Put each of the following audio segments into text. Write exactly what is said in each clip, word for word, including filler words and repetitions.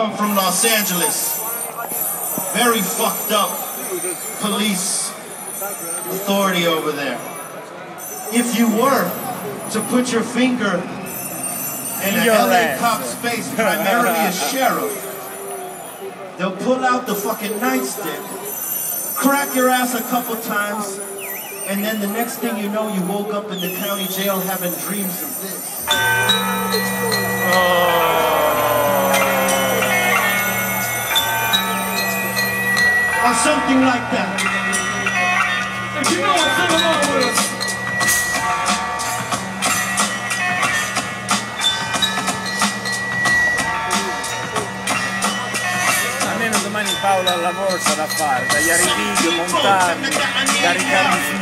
come from Los Angeles. Very fucked up police authority over there. If you were to put your finger in an L A cop's face, primarily a sheriff, they'll pull out the fucking nightstick, crack your ass a couple times, and then the next thing you know, you woke up in the county jail having dreams of this. Oh. Or something like that. If you know what's going on with us. Almeno domani Paolo al lavoro sarà fare, tagliare i video, montarli, caricarli su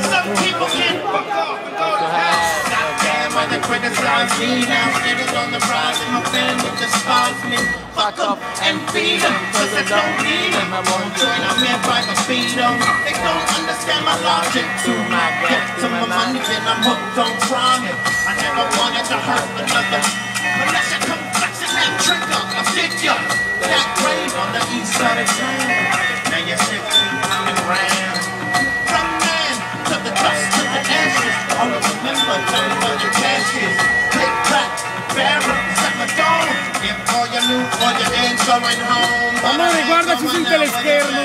They criticize me now, still on the rise, and my family despise me. Fuck up and feed them, cause I don't need them. I won't join, I'm here by the feed them. They don't understand my logic. To my get to my money, then I'm hooked on chronic. I never wanted to hurt another, unless you come flexing that trigger. I stick ya, that grave on the east side of town. Now you're shifting and ran. From man to the dust to the ashes. Always remember, tell me what your cash is. Take back, barrel, set my dome. If all you knew, all you ain't going home. Amore, guardaci sul teleschermo.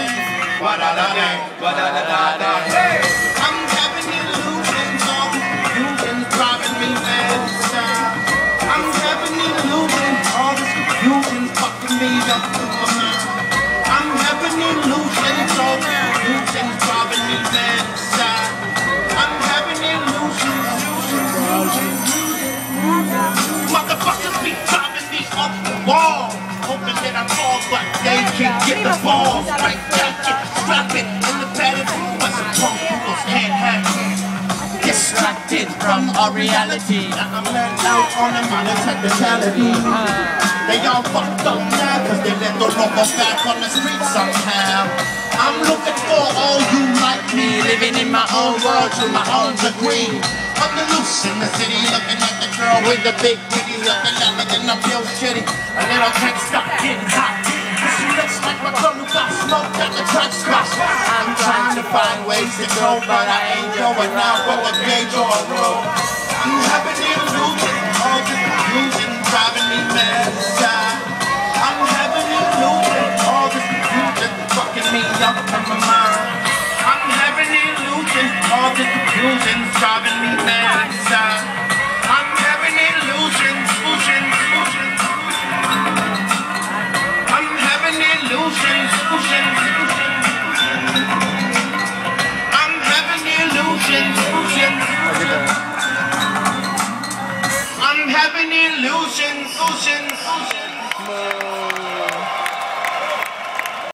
I'm having illusions, all the confusion's driving me mad. I'm having illusions, all this confusion's fucking me up to my mind. I'm having illusions, all the confusion's driving me mad. I'm having illusions, illusions. Motherfuckers be driving me off the wall, hoping that I fall, but they can't get the ball. Right, take it, strap it in the padded room, but some punk fools can't have it. Distracted from our reality, now I'm learned out on a minor technicality. They all fucked up now, cause they let the rubber back on the street somehow. I'm looking for all you like me, living in my own world to my own degree. On the loose in the city, looking at the girl with the big titties, looking at me and I feel shitty. A little can't stop getting hot. She looks like my girl who got smoked at the track spot. I'm trying to find ways to go, but I ain't going out with a gauge or a road. I'm having illusions, all the confusion driving me mad. I'm having illusions, all the confusion fucking me up in my mind. I'm having illusions, all the confusion's driving me mad. I'm having illusions, illusions, illusions. I'm having illusions, illusions, illusions. I'm having illusions, illusions, illusions. I'm having illusions, illusions, illusions.